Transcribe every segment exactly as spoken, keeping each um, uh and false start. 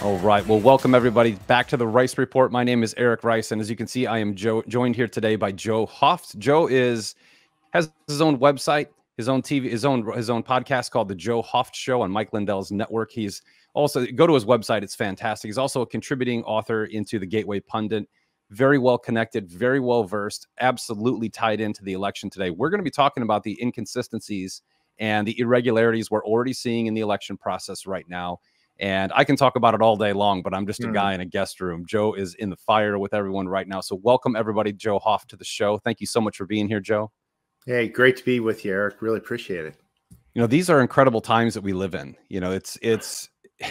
All right. Well, welcome everybody back to the Rice Report. My name is Eric Rice, and as you can see, I am Joe, joined here today by Joe Hoft. Joe is has his own website, his own T V, his own his own podcast called The Joe Hoft Show on Mike Lindell's network. He's also, go to his website; it's fantastic. He's also a contributing author into the Gateway Pundit. Very well connected, very well versed, absolutely tied into the election today. We're going to be talking about the inconsistencies and the irregularities we're already seeing in the election process right now. And I can talk about it all day long, but I'm just a guy in a guest room. Joe is in the fire with everyone right now. So welcome everybody, Joe Hoft, to the show. Thank you so much for being here, Joe. Hey, great to be with you, Eric. Really appreciate it. You know, these are incredible times that we live in. You know, it's it's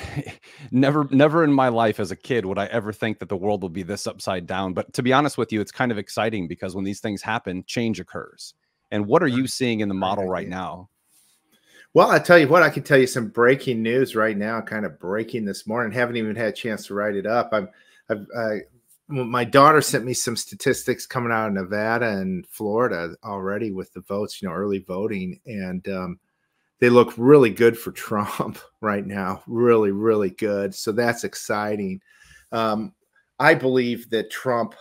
never never in my life as a kid would I ever think that the world will be this upside down. But to be honest with you, it's kind of exciting because when these things happen, change occurs. And what are you seeing in the model right now? Well, I tell you what, I can tell you some breaking news right now, kind of breaking this morning. Haven't even had a chance to write it up. I'm, I've, I, my daughter sent me some statistics coming out of Nevada and Florida already with the votes, you know, early voting. And um, they look really good for Trump right now. Really, really good. So that's exciting. Um, I believe that Trump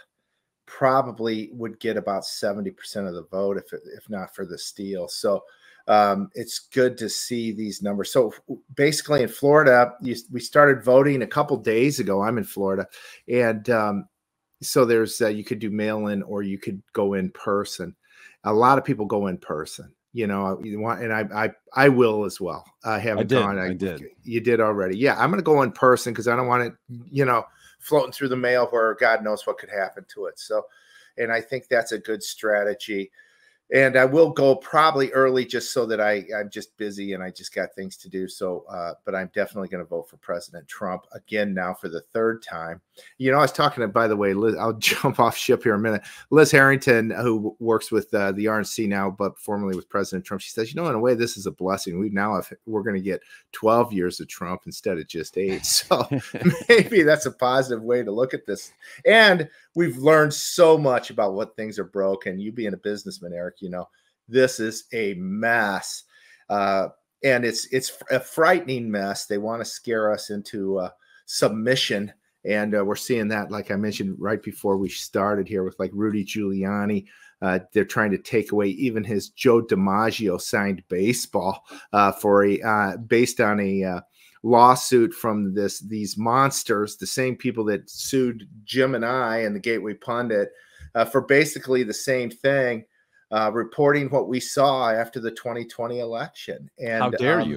probably would get about seventy percent of the vote if, if not for the steal. So Um, it's good to see these numbers. So basically in Florida, you, we started voting a couple days ago. I'm in Florida. And um, so there's, uh, you could do mail in or you could go in person. A lot of people go in person, you know, you want, and I, I, I will as well. I haven't I did, gone. I, I did. You did already. Yeah. I'm going to go in person because I don't want it, you know, floating through the mail where God knows what could happen to it. So, and I think that's a good strategy. And I will go probably early just so that I, I'm just busy and I just got things to do. So, uh, but I'm definitely going to vote for President Trump again now for the third time. You know, I was talking to, by the way, Liz, I'll jump off ship here a minute. Liz Harrington, who works with uh, the R N C now, but formerly with President Trump, she says, you know, in a way, this is a blessing. We now have, we're going to get twelve years of Trump instead of just eight. So maybe that's a positive way to look at this. And we've learned so much about what things are broken. You being a businessman, Eric, you know, this is a mess. Uh, and it's it's a frightening mess. They want to scare us into uh, submission. And uh, we're seeing that, like I mentioned right before we started here with like Rudy Giuliani. Uh, they're trying to take away even his Joe DiMaggio signed baseball uh, for a uh, based on a uh, lawsuit from this these monsters, the same people that sued Jim and I and the Gateway Pundit uh, for basically the same thing, uh, reporting what we saw after the twenty twenty election. And how dare um, you?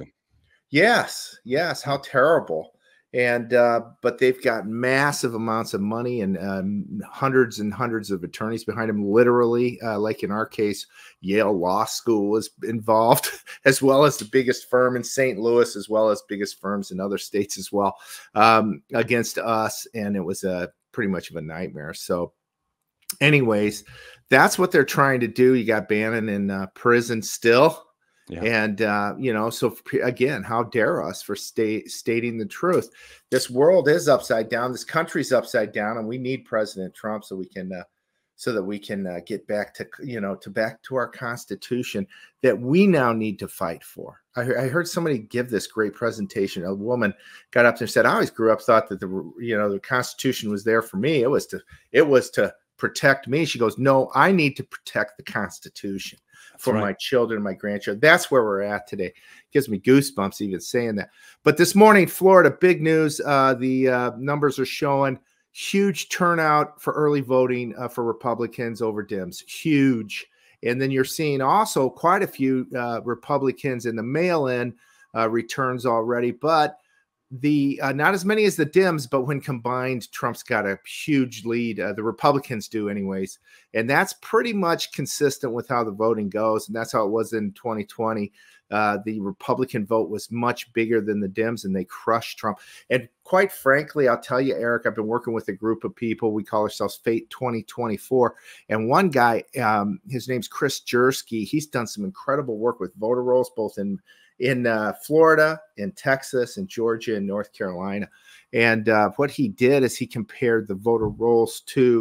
Yes, yes, how terrible. And uh, but they've got massive amounts of money and um, hundreds and hundreds of attorneys behind them. Literally, uh, like in our case, Yale Law School is involved, as well as the biggest firm in Saint Louis, as well as biggest firms in other states as well, um, against us. And it was a pretty much of a nightmare. So, anyways, that's what they're trying to do. You got Bannon in uh, prison still. Yeah. And, uh, you know, so again, how dare us for state, stating the truth? This world is upside down. This country's upside down, and we need President Trump so we can, uh, so that we can uh, get back to, you know, to back to our Constitution that we now need to fight for. I, I heard somebody give this great presentation. A woman got up there and said, "I always grew up thought that the, you know, the Constitution was there for me. It was to, it was to protect me." She goes, "No, I need to protect the Constitution for right. my children, my grandchildren." That's where we're at today. Gives me goosebumps even saying that. But this morning, Florida, big news. Uh, the uh, numbers are showing huge turnout for early voting uh, for Republicans over Dems. Huge. And then you're seeing also quite a few uh, Republicans in the mail-in uh, returns already, but the uh, not as many as the Dems, but when combined, Trump's got a huge lead. Uh, the Republicans do anyways. And that's pretty much consistent with how the voting goes. And that's how it was in twenty twenty. Uh, the Republican vote was much bigger than the Dems, and they crushed Trump. And quite frankly, I'll tell you, Eric, I've been working with a group of people. We call ourselves Fate twenty twenty-four. And one guy, um, his name's Chris Jersky. He's done some incredible work with voter rolls, both in in uh, Florida, in Texas, in Georgia, and North Carolina. And uh, what he did is he compared the voter rolls to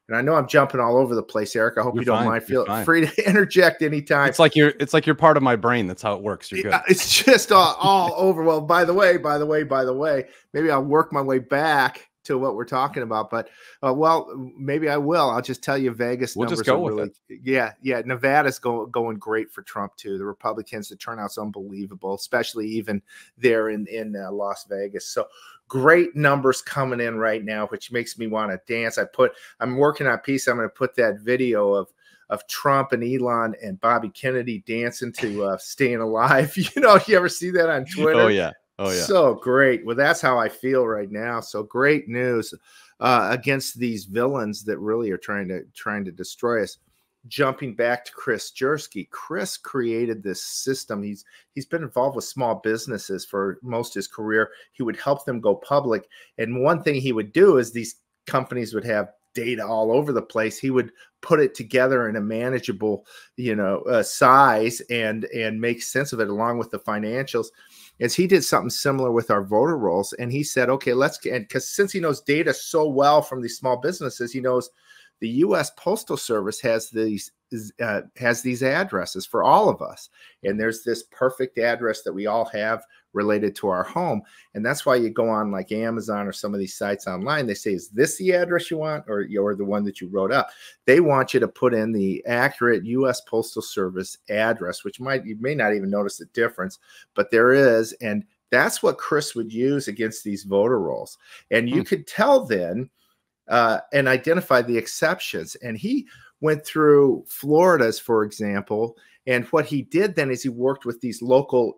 And I know I'm jumping all over the place, Eric. I hope You're you don't fine. mind. Feel fine. free to interject anytime. It's like you're it's like you're part of my brain. That's how it works. You're good. It's just all, all over. Well, by the way, by the way, by the way, maybe I'll work my way back to what we're talking about. But uh, well, maybe I will. I'll just tell you, Vegas We'll numbers just go are with really, it. yeah, yeah. Nevada's go, going great for Trump too. The Republicans, the turnout's unbelievable, especially even there in in uh, Las Vegas. So great numbers coming in right now, which makes me want to dance. I put, I'm working on a piece. I'm going to put that video of of Trump and Elon and Bobby Kennedy dancing to uh, Staying Alive. You know, you ever see that on Twitter? Oh yeah. Oh yeah. So great. Well, that's how I feel right now. So great news uh, against these villains that really are trying to trying to destroy us. Jumping back to Chris Jersky, Chris created this system. He's he's been involved with small businesses for most of his career. He would help them go public, and one thing he would do is these companies would have data all over the place. He would put it together in a manageable, you know, uh, size and and make sense of it along with the financials. As he did something similar with our voter rolls, and he said, okay, let's get, and because since he knows data so well from these small businesses, he knows the U S Postal Service has these uh, has these addresses for all of us, and there's this perfect address that we all have related to our home. And that's why you go on like Amazon or some of these sites online. They say, is this the address you want, or you're the one that you wrote up? They want you to put in the accurate U S Postal Service address, which might, you may not even notice the difference, but there is. And that's what Chris would use against these voter rolls. And you hmm. could tell then uh, and identify the exceptions. And he went through Florida's, for example. And what he did then is he worked with these local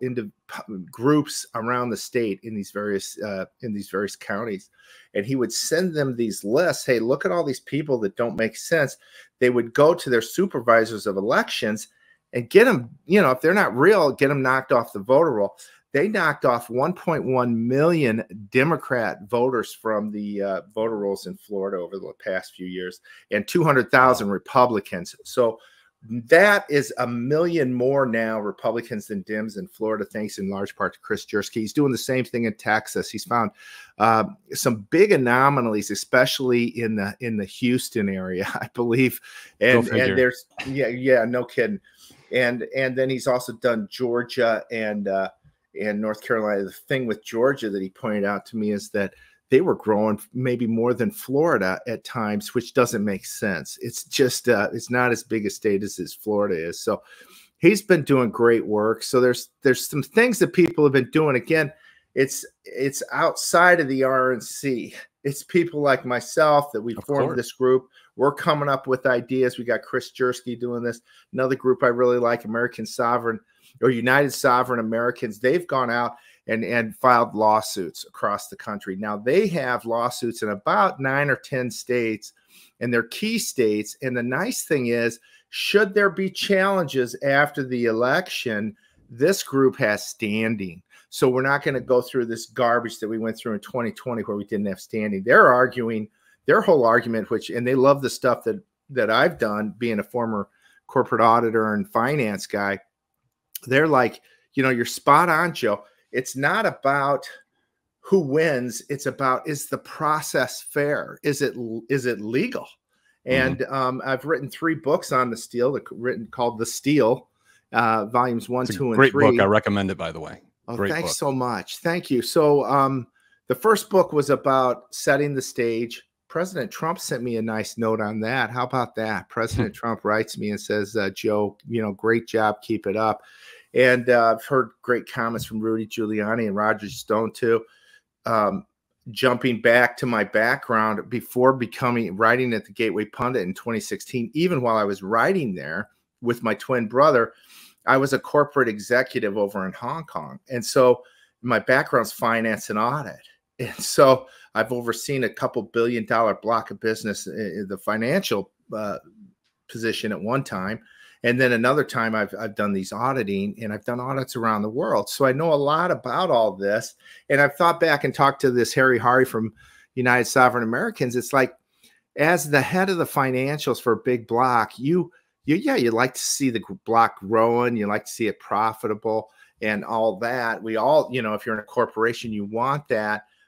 groups around the state in these various uh, in these various counties, and he would send them these lists. Hey, look at all these people that don't make sense. They would go to their supervisors of elections and get them. You know, if they're not real, get them knocked off the voter roll. They knocked off one point one million Democrat voters from the uh, voter rolls in Florida over the past few years, and two hundred thousand Republicans. So that is a million more now Republicans than Dems in Florida, thanks in large part to Chris Jersky. He's doing the same thing in Texas. He's found uh, some big anomalies, especially in the in the Houston area, I believe. And and there's yeah yeah no kidding. And and then he's also done Georgia and uh, and North Carolina. The thing with Georgia that he pointed out to me is that they were growing maybe more than Florida at times, which doesn't make sense. It's just, uh, it's not as big a state as, as Florida is. So he's been doing great work. So there's, there's some things that people have been doing. Again, it's, it's outside of the R N C. It's people like myself that we formed this group. We're coming up with ideas. We got Chris Jersky doing this. Another group I really like, American Sovereign or United Sovereign Americans. They've gone out and, and filed lawsuits across the country. Now, they have lawsuits in about nine or ten states, and they're key states. And the nice thing is, should there be challenges after the election, this group has standing. So we're not going to go through this garbage that we went through in twenty twenty where we didn't have standing. They're arguing their whole argument, which, and they love the stuff that, that I've done, being a former corporate auditor and finance guy. They're like, you know, you're spot on, Joe. It's not about who wins. It's about, is the process fair? Is it is it legal? And mm-hmm. um, I've written three books on the Steal, written called The Steal, uh, volumes one, two, and great three. Great book. I recommend it, by the way. Oh, great thanks book. so much. Thank you. So um, the first book was about setting the stage. President Trump sent me a nice note on that. How about that? President Trump writes me and says, uh, Joe, you know, great job. Keep it up. And uh, I've heard great comments from Rudy Giuliani and Roger Stone too. Um, jumping back to my background before becoming writing at the Gateway Pundit in twenty sixteen, even while I was writing there with my twin brother, I was a corporate executive over in Hong Kong. And so my background's finance and audit. And so I've overseen a couple billion dollar block of business in the financial uh, position at one time. And then another time I've, I've done these auditing, and I've done audits around the world. So I know a lot about all this. And I've thought back and talked to this Harry Hari from United Sovereign Americans. It's like, as the head of the financials for a big block, you, you yeah, you like to see the block growing. You like to see it profitable and all that. We all, you know, if you're in a corporation, you want that.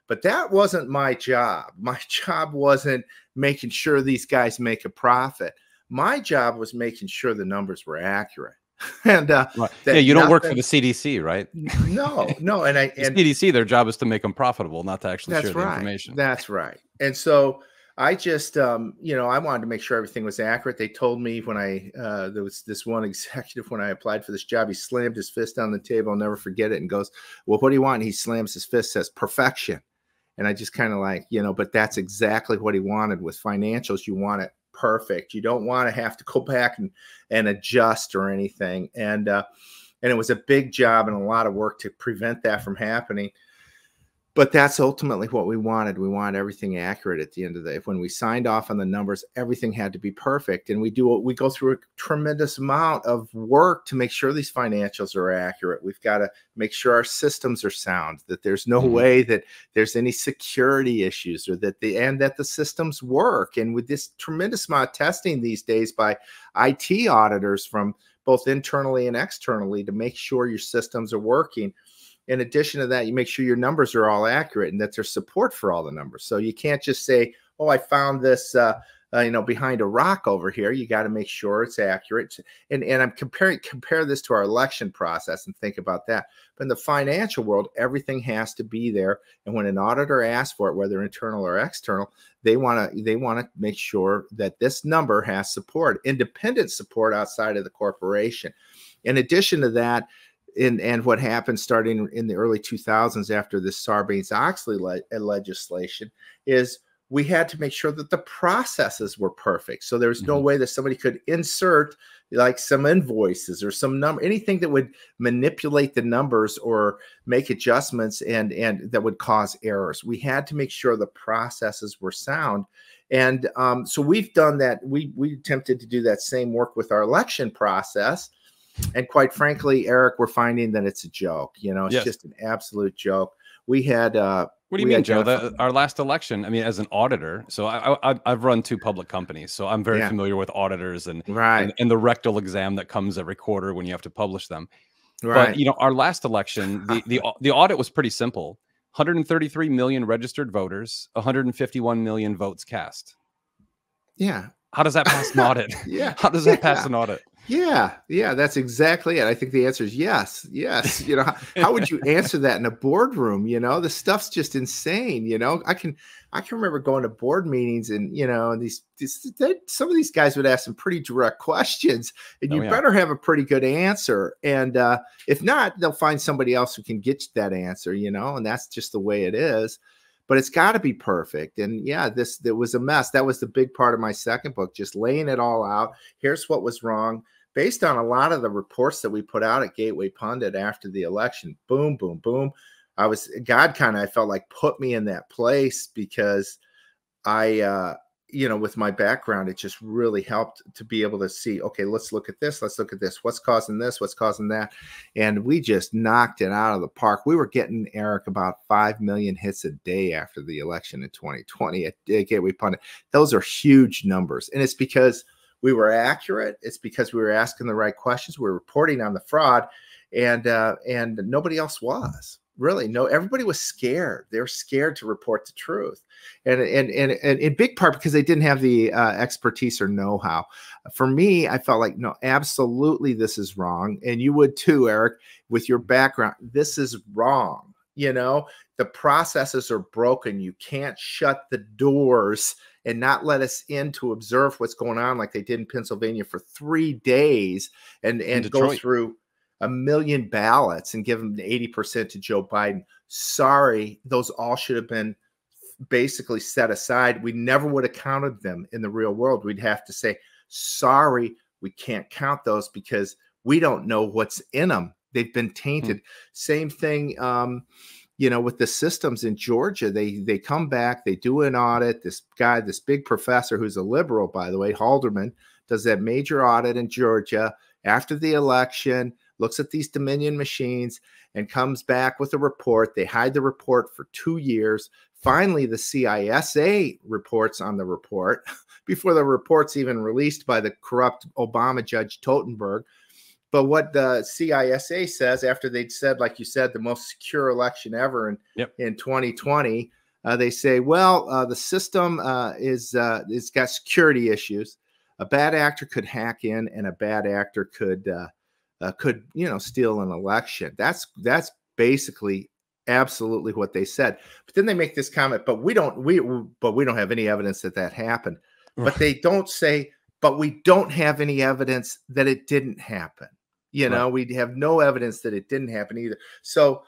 But that wasn't my job. My job wasn't making sure these guys make a profit. My job was making sure the numbers were accurate. And uh, right. that yeah, you don't nothing, work for the C D C, right? No, no. And I the and C D C, their job is to make them profitable, not to actually that's share the right. information. That's right. And so I just, um, you know, I wanted to make sure everything was accurate. They told me when I, uh, there was this one executive when I applied for this job, he slammed his fist on the table. I'll never forget it. And goes, well, what do you want? And he slams his fist, says perfection. And I just kind of like, you know, but that's exactly what he wanted with financials. You want it perfect. You don't want to have to go back and, and adjust or anything. And, uh, and it was a big job and a lot of work to prevent that from happening. But that's ultimately what we wanted. We wanted everything accurate at the end of the day. When we signed off on the numbers, everything had to be perfect. And we do we go through a tremendous amount of work to make sure these financials are accurate. We've got to make sure our systems are sound, that there's no mm-hmm. way that there's any security issues, or that the and that the systems work. And with this tremendous amount of testing these days by I T auditors from both internally and externally to make sure your systems are working. In addition to that, you make sure your numbers are all accurate and that there's support for all the numbers. So you can't just say, oh, I found this, uh, uh, you know, behind a rock over here. You got to make sure it's accurate. And, and I'm comparing, compare this to our election process and think about that. But in the financial world, everything has to be there. And when an auditor asks for it, whether internal or external, they want to, they want to make sure that this number has support, independent support outside of the corporation. In addition to that, In, and what happened starting in the early two thousands after the Sarbanes-Oxley le legislation is we had to make sure that the processes were perfect. So there was mm-hmm. no way that somebody could insert like some invoices or some number, anything that would manipulate the numbers or make adjustments and, and that would cause errors. We had to make sure the processes were sound. And um, so we've done that. We, we attempted to do that same work with our election process. And quite frankly, Eric, we're finding that it's a joke. You know, it's yes. just an absolute joke. We had. Uh, what do you mean, Joe? The, our last election, I mean, as an auditor, so I, I, I've run two public companies, so I'm very yeah. familiar with auditors and, right. and and the rectal exam that comes every quarter when you have to publish them. Right. But, you know, our last election, the, the, the audit was pretty simple. one hundred thirty-three million registered voters, one hundred fifty-one million votes cast. Yeah. How does that pass an audit? yeah. How does that yeah. pass an audit? Yeah, yeah, that's exactly it. I think the answer is yes, yes. You know, how, how would you answer that in a boardroom? You know, the stuff's just insane. You know, I can, I can remember going to board meetings and you know, and these, these they, some of these guys would ask some pretty direct questions, and you oh, yeah. better have a pretty good answer. And uh, if not, they'll find somebody else who can get you that answer. You know, and that's just the way it is. But it's got to be perfect. And yeah, this there was a mess. That was the big part of my second book, just laying it all out. Here's what was wrong. Based on a lot of the reports that we put out at Gateway Pundit after the election, boom, boom, boom. I was, God kind of, I felt like put me in that place because I, uh, you know, with my background, it just really helped to be able to see, okay, let's look at this. Let's look at this. What's causing this? What's causing that? And we just knocked it out of the park. We were getting, Eric, about five million hits a day after the election in twenty twenty at Gateway Pundit. Those are huge numbers. And it's because we were accurate. It's because we were asking the right questions. We were reporting on the fraud, and uh, and nobody else was. Really, no. Everybody was scared. They were scared to report the truth, and and and, and in big part because they didn't have the uh, expertise or know-how. For me, I felt like no, absolutely, this is wrong, and you would too, Eric, with your background. This is wrong. You know, the processes are broken. You can't shut the doors and not let us in to observe what's going on like they did in Pennsylvania for three days and, and go through a million ballots and give them eighty percent to Joe Biden. Sorry, those all should have been basically set aside. We never would have counted them in the real world. We'd have to say, sorry, we can't count those because we don't know what's in them. They've been tainted. Mm-hmm. Same thing, um, you know, with the systems in Georgia. They they come back, they do an audit. This guy, this big professor who's a liberal, by the way, Halderman, does that major audit in Georgia after the election, looks at these Dominion machines and comes back with a report. They hide the report for two years. Finally, the C I S A reports on the report before the report's even released by the corrupt Obama judge Totenberg. But what the C I S A says after they'd said, like you said, the most secure election ever in, yep. in twenty twenty, Uh, they say, well, uh, the system uh, is uh, it's got security issues. A bad actor could hack in, and a bad actor could uh, uh, could you know steal an election. That's that's basically absolutely what they said. But then they make this comment, but we don't we but we don't have any evidence that that happened. But they don't say, but we don't have any evidence that it didn't happen. You know, right. We have no evidence that it didn't happen either. So.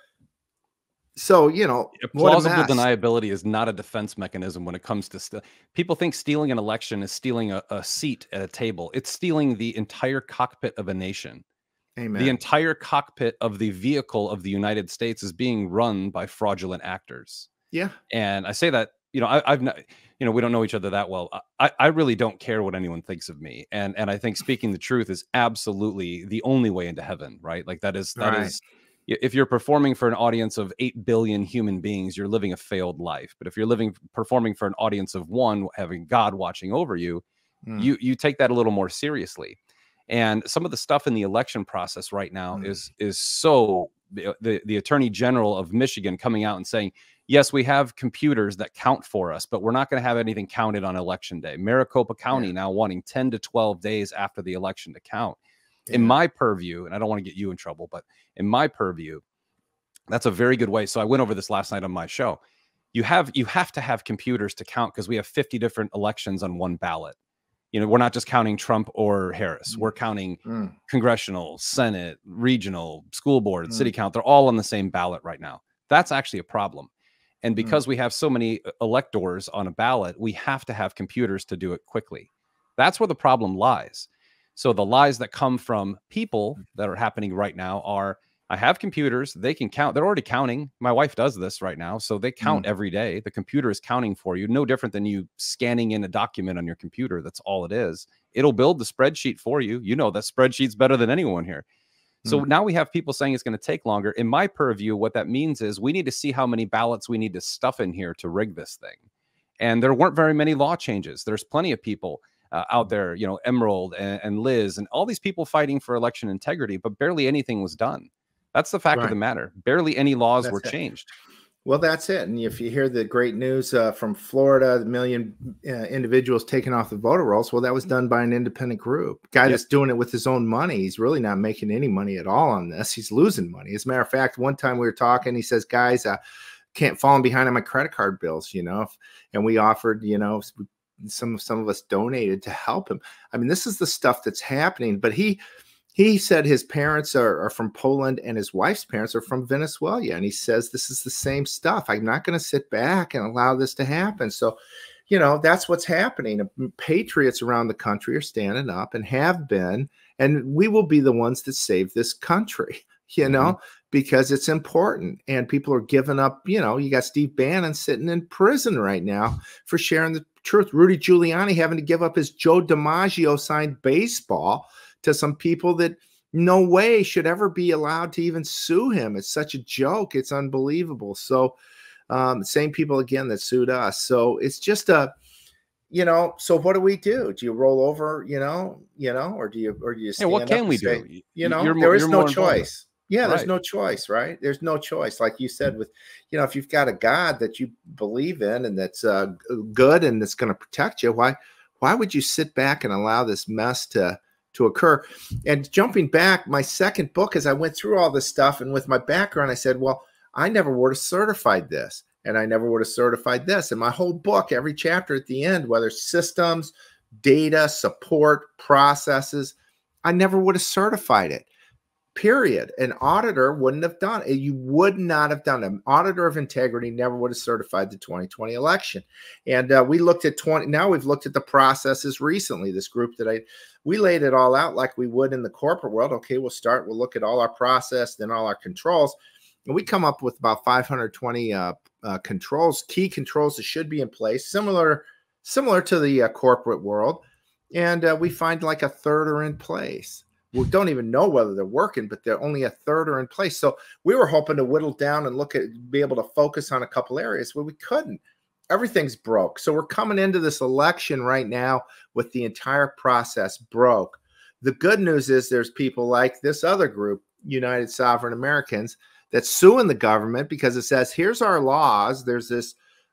So, you know, plausible deniability is not a defense mechanism when it comes to st- people think stealing an election is stealing a, a seat at a table. It's stealing the entire cockpit of a nation. Amen. The entire cockpit of the vehicle of the United States is being run by fraudulent actors. Yeah. And I say that, you know, I, I've not, you know, we don't know each other that well. I, I really don't care what anyone thinks of me. And, and I think speaking the truth is absolutely the only way into heaven, right? Like that is, that right. is, if you're performing for an audience of eight billion human beings, you're living a failed life. But if you're living, performing for an audience of one, having God watching over you, mm. you, you take that a little more seriously. And some of the stuff in the election process right now mm. is, is so the, the, the Attorney General of Michigan coming out and saying, yes, we have computers that count for us, but we're not going to have anything counted on election day. Maricopa County yeah. now wanting ten to twelve days after the election to count. Yeah. In my purview, and I don't want to get you in trouble, but in my purview, that's a very good way. So I went over this last night on my show. You have you have to have computers to count because we have fifty different elections on one ballot. You know, we're not just counting Trump or Harris. We're counting mm. congressional, Senate, regional, school board, mm. city count. They're all on the same ballot right now. That's actually a problem. And because mm. we have so many electors on a ballot, we have to have computers to do it quickly. That's where the problem lies. So the lies that come from people that are happening right now are, I have computers, they can count. They're already counting. My wife does this right now. So they count mm. every day. The computer is counting for you. No different than you scanning in a document on your computer. That's all it is. It'll build the spreadsheet for you. You know, that spreadsheet's better than anyone here. So mm. now we have people saying it's going to take longer. In my purview, what that means is we need to see how many ballots we need to stuff in here to rig this thing. And there weren't very many law changes. There's plenty of people Uh, out there, you know, Emerald and, and Liz and all these people fighting for election integrity, but barely anything was done. That's the fact right. of the matter. Barely any laws that's were it. changed. Well, that's it. And if you hear the great news uh, from Florida, the million uh, individuals taken off the voter rolls, well, that was done by an independent group. Guy yep. that's doing it with his own money. He's really not making any money at all on this. He's losing money. As a matter of fact, one time we were talking, he says, guys, uh, can't fall behind on my credit card bills, you know, and we offered, you know, some some of us donated to help him. I mean, this is the stuff that's happening. But he he said his parents are, are from Poland and his wife's parents are from Venezuela. And he says this is the same stuff. I'm not going to sit back and allow this to happen. So, you know, that's what's happening. Patriots around the country are standing up and have been, and we will be the ones that save this country, you know, mm-hmm. because it's important. And people are giving up. You know, you got Steve Bannon sitting in prison right now for sharing the truth. Rudy Giuliani having to give up his Joe DiMaggio signed baseball to some people that no way should ever be allowed to even sue him. It's such a joke. It's unbelievable. So um, same people again that sued us. So it's just a, you know, so what do we do? Do you roll over, you know, you know, or do you, or do you stand hey, what can up we say, do? You know, you're there more, is no choice. Involved. Yeah, there's right. no choice, right? There's no choice. Like you said, with, you know, if you've got a God that you believe in and that's uh, good and that's going to protect you, why, why would you sit back and allow this mess to, to occur? And jumping back, my second book, as I went through all this stuff and with my background, I said, well, I never would have certified this and I never would have certified this. And my whole book, every chapter at the end, whether systems, data, support, processes, I never would have certified it. Period. An auditor wouldn't have done it. You would not have done it. An auditor of integrity never would have certified the twenty twenty election. And uh, we looked at twenty. Now we've looked at the processes recently. This group that I, we laid it all out like we would in the corporate world. Okay, we'll start. We'll look at all our process, then all our controls. And we come up with about five hundred twenty uh, uh, controls, key controls that should be in place, similar, similar to the uh, corporate world. And uh, we find like a third are in place. We don't even know whether they're working, but they're only a third are in place. So we were hoping to whittle down and look at, be able to focus on a couple areas where we couldn't. Everything's broke. So we're coming into this election right now with the entire process broke. The good news is there's people like this other group, United Sovereign Americans, that's suing the government because it says, here's our laws. There's this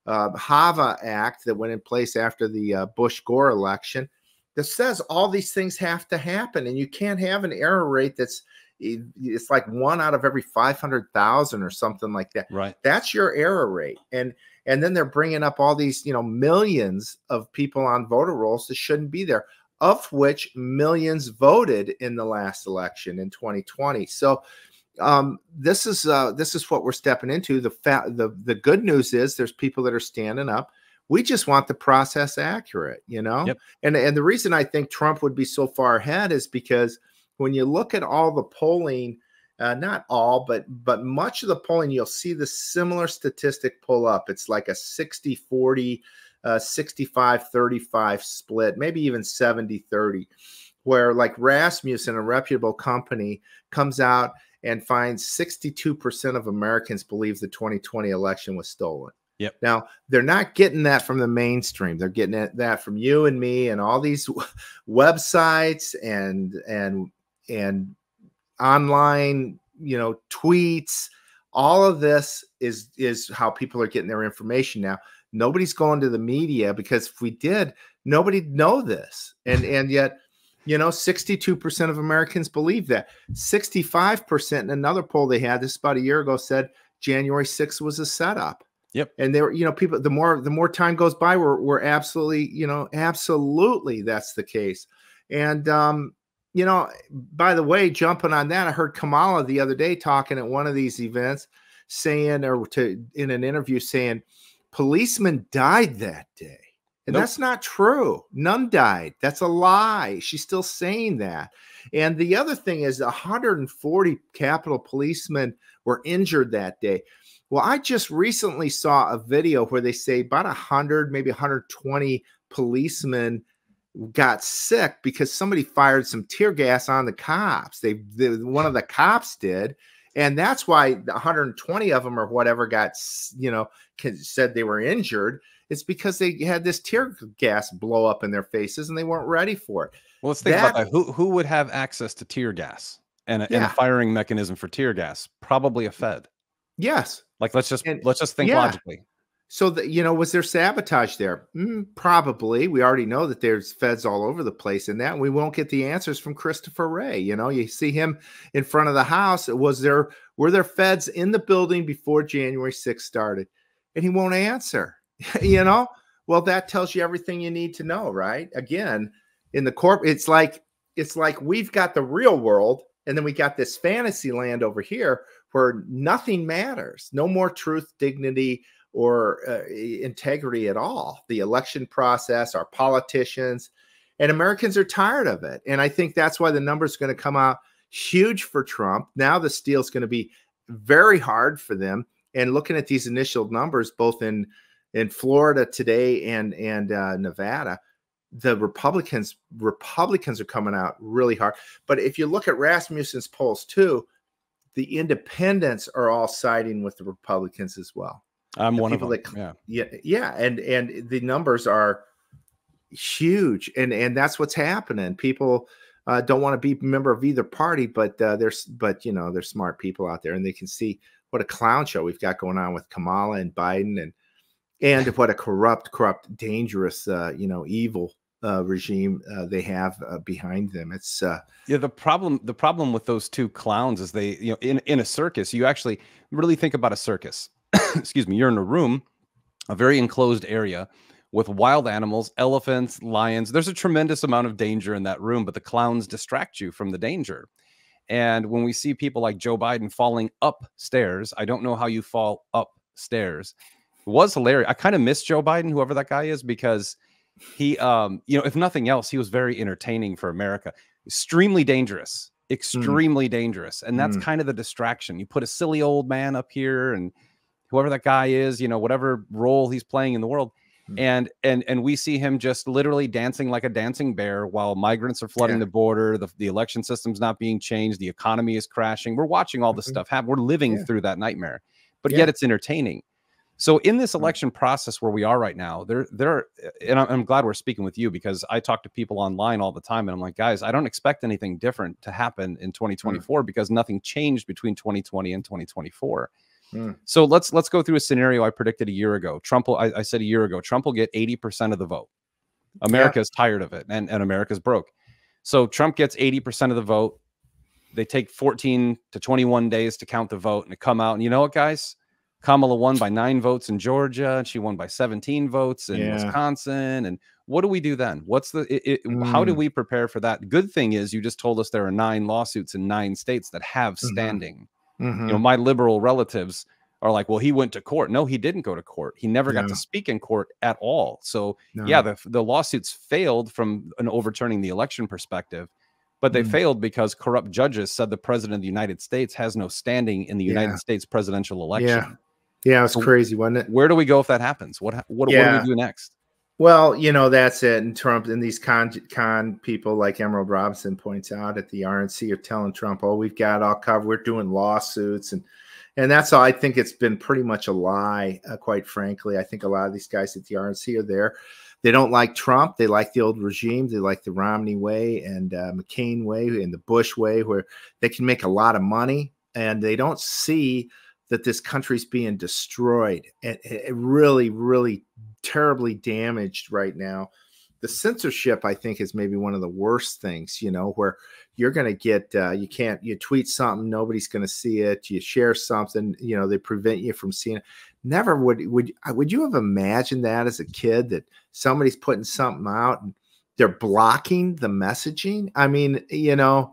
uh, HAVA Act that went in place after the uh, Bush-Gore election that says all these things have to happen, and you can't have an error rate that's it's like one out of every five hundred thousand or something like that. Right. That's your error rate. And and then they're bringing up all these, you know, millions of people on voter rolls that shouldn't be there, of which millions voted in the last election in twenty twenty. So um, this is uh, this is what we're stepping into. The fa- the the good news is there's people that are standing up. We just want the process accurate, you know. Yep. And and the reason I think Trump would be so far ahead is because when you look at all the polling, uh, not all, but but much of the polling, you'll see the similar statistic pull up. It's like a sixty forty, uh, sixty-five thirty-five split, maybe even seventy thirty, where like Rasmussen, a reputable company, comes out and finds sixty-two percent of Americans believe the twenty twenty election was stolen. Yep. Now, they're not getting that from the mainstream. They're getting that from you and me and all these websites and and and online, you know, tweets. All of this is is how people are getting their information now. Nobody's going to the media, because if we did, nobody'd know this. And and yet, you know, sixty-two percent of Americans believe that. sixty-five percent in another poll they had this about a year ago said January sixth was a setup. Yep. And they were, you know, people, the more the more time goes by, we're we're absolutely, you know, absolutely that's the case. And um you know, by the way, jumping on that, I heard Kamala the other day talking at one of these events saying, or to in an interview saying, policemen died that day. And nope. That's not true. None died. That's a lie. She's still saying that. And the other thing is one hundred forty Capitol policemen were injured that day. Well, I just recently saw a video where they say about one hundred, maybe one hundred twenty policemen got sick because somebody fired some tear gas on the cops. They, they one of the cops did, and that's why one hundred twenty of them or whatever got, you know, said they were injured. It's because they had this tear gas blow up in their faces and they weren't ready for it. Well, let's think that, about that. Who who would have access to tear gas and a, yeah. and a firing mechanism for tear gas? Probably a Fed. Yes. Like let's just and, let's just think yeah. logically. So, the, you know, was there sabotage there? Mm, probably. We already know that there's feds all over the place in that. And we won't get the answers from Christopher Wray. You know, you see him in front of the House. Was there, were there feds in the building before January sixth started? And he won't answer, you know? Well, that tells you everything you need to know, right? Again, in the corp, it's like, it's like we've got the real world and then we got this fantasy land over here where nothing matters. No more truth, dignity, or uh, integrity at all. The election process, our politicians, and Americans are tired of it. And I think that's why the number is going to come out huge for Trump. Now the steal is going to be very hard for them. And looking at these initial numbers, both in in Florida today and and uh, Nevada, the Republicans Republicans are coming out really hard. But if you look at Rasmussen's polls too, the independents are all siding with the Republicans as well. I'm the one of them. That, yeah, yeah, yeah, and and the numbers are huge, and and that's what's happening. People uh, don't want to be a member of either party, but uh, there's but you know there's smart people out there, and they can see what a clown show we've got going on with Kamala and Biden, and and what a corrupt, corrupt, dangerous, uh, you know, evil uh, regime uh, they have uh, behind them. It's uh, yeah. The problem, the problem with those two clowns is they, you know, in in a circus, you actually really think about a circus. Excuse me, you're in a room, a very enclosed area with wild animals, elephants, lions. There's a tremendous amount of danger in that room, but the clowns distract you from the danger. And when we see people like Joe Biden falling upstairs, I don't know how you fall upstairs. It was hilarious. I kind of miss Joe Biden, whoever that guy is, because he, um, you know, if nothing else, he was very entertaining for America. Extremely dangerous, extremely mm. dangerous. And that's mm. kind of the distraction. You put a silly old man up here and whoever that guy is, you know, whatever role he's playing in the world. Mm. And and and we see him just literally dancing like a dancing bear while migrants are flooding yeah. the border. The, the election system's not being changed. The economy is crashing. We're watching all this mm-hmm. stuff happen. We're living yeah. through that nightmare, but yeah. yet it's entertaining. So in this election process where we are right now, there, there, and I'm glad we're speaking with you because I talk to people online all the time and I'm like, guys, I don't expect anything different to happen in twenty twenty-four mm. because nothing changed between twenty twenty and twenty twenty-four. Mm. So let's let's go through a scenario I predicted a year ago. Trump will, I, I said a year ago, Trump will get eighty percent of the vote. America is tired of it, and, and America's broke. So Trump gets eighty percent of the vote. They take fourteen to twenty-one days to count the vote and to come out. And you know what, guys? Kamala won by nine votes in Georgia, and she won by seventeen votes in Yeah. Wisconsin. And what do we do then? What's the, it, it, Mm. how do we prepare for that? Good thing is you just told us there are nine lawsuits in nine states that have standing. Mm-hmm. You know, my liberal relatives are like, well, he went to court. No, he didn't go to court. He never No. got to speak in court at all. So No. yeah, the, the lawsuits failed from an overturning the election perspective, but they Mm. failed because corrupt judges said the president of the United States has no standing in the Yeah. United States presidential election. Yeah, yeah, it was So crazy, wasn't it? where do we go if that happens? What what, Yeah. what do we do next? Well, you know, that's it. And Trump and these con con people like Emerald Robinson points out at the R N C are telling Trump, oh, we've got it all covered. We're doing lawsuits. And and that's all. I think it's been pretty much a lie, uh, quite frankly. I think a lot of these guys at the R N C are there. They don't like Trump. They like the old regime. They like the Romney way and uh, McCain way and the Bush way, where they can make a lot of money. And they don't see that this country's being destroyed and it really, really terribly damaged right now. The censorship, I think, is maybe one of the worst things, you know, where you're going to get, uh, you can't, you tweet something, nobody's going to see it. You share something, you know, they prevent you from seeing it. Never would, would, would you have imagined that as a kid, that somebody's putting something out and they're blocking the messaging? I mean, you know,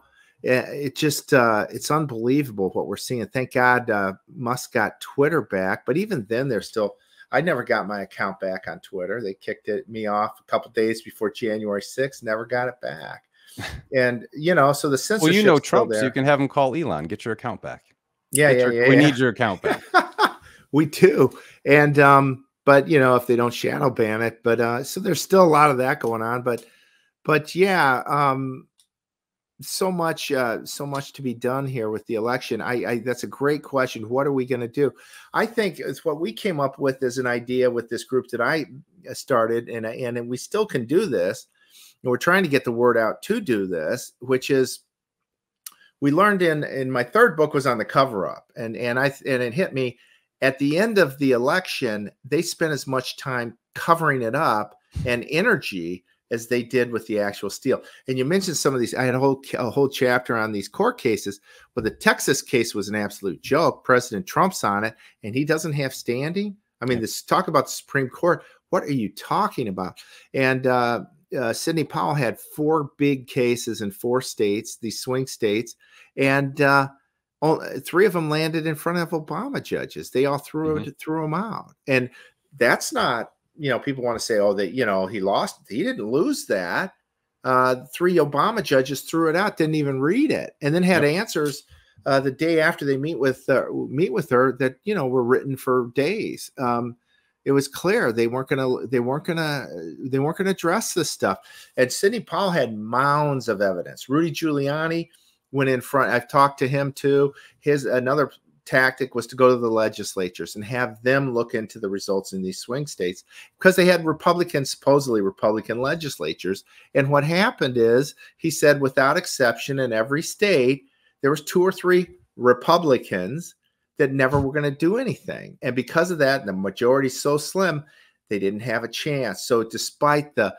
it just, uh, it's unbelievable what we're seeing. Thank God uh, Musk got Twitter back, but even then they're still, I never got my account back on Twitter. They kicked it me off a couple of days before January sixth, never got it back. And, you know, so the censorship. Well, you know Trump, so you can have him call Elon, get your account back. Yeah, get yeah, your, yeah. We yeah. need your account back. We do. And, um, but, you know, if they don't shadow ban it, but, uh, so there's still a lot of that going on, but, but yeah, um, so much, uh, so much to be done here with the election. I, I that's a great question. What are we going to do? I think it's what we came up with as an idea with this group that I started, and and we still can do this. And we're trying to get the word out to do this, which is we learned in in my third book was on the cover up, and and I and it hit me at the end of the election. They spent as much time covering it up and energy as they did with the actual steal. And you mentioned some of these. I had a whole a whole chapter on these court cases, but the Texas case was an absolute joke. President Trump's on it, and he doesn't have standing. I mean, this talk about the Supreme Court. What are you talking about? And uh, uh, Sidney Powell had four big cases in four states, these swing states, and uh, all, three of them landed in front of Obama judges. They all threw mm-hmm. threw them out, and that's not. You know, people want to say, oh, that, you know, he lost. He didn't lose that. Uh, three Obama judges threw it out, didn't even read it, and then had yep. answers uh, the day after they meet with uh, meet with her that, you know, were written for days. Um, it was clear they weren't gonna they weren't gonna they weren't gonna address this stuff. And Sidney Powell had mounds of evidence. Rudy Giuliani went in front. I've talked to him too. His another tactic was to go to the legislatures and have them look into the results in these swing states, because they had Republican, supposedly Republican legislatures. And what happened is, he said, without exception, in every state, there was two or three Republicans that never were going to do anything. And because of that, the majority is so slim, they didn't have a chance. So despite the